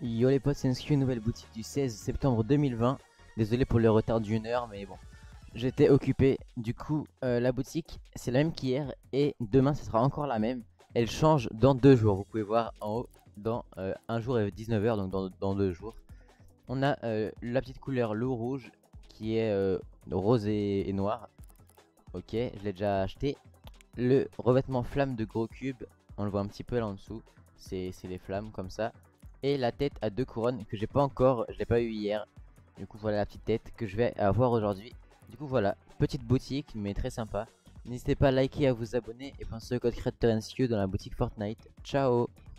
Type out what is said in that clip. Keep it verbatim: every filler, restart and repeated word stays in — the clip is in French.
Yo les potes, c'est Inscrit, nouvelle boutique du seize septembre deux mille vingt. Désolé pour le retard d'une heure, mais bon, j'étais occupé. Du coup, euh, la boutique, c'est la même qu'hier et demain, ce sera encore la même. Elle change dans deux jours. Vous pouvez voir en haut, dans euh, un jour et dix-neuf heures, donc dans, dans deux jours. On a euh, la petite couleur loup rouge qui est euh, rose et, et noir. Ok, je l'ai déjà acheté. Le revêtement flamme de gros cube, on le voit un petit peu là en dessous. C'est les flammes comme ça. Et la tête à deux couronnes que j'ai pas encore, je l'ai pas eu hier. Du coup voilà la petite tête que je vais avoir aujourd'hui. Du coup voilà, petite boutique mais très sympa. N'hésitez pas à liker, à vous abonner et pensez au code créateur N S Q dans la boutique Fortnite. Ciao.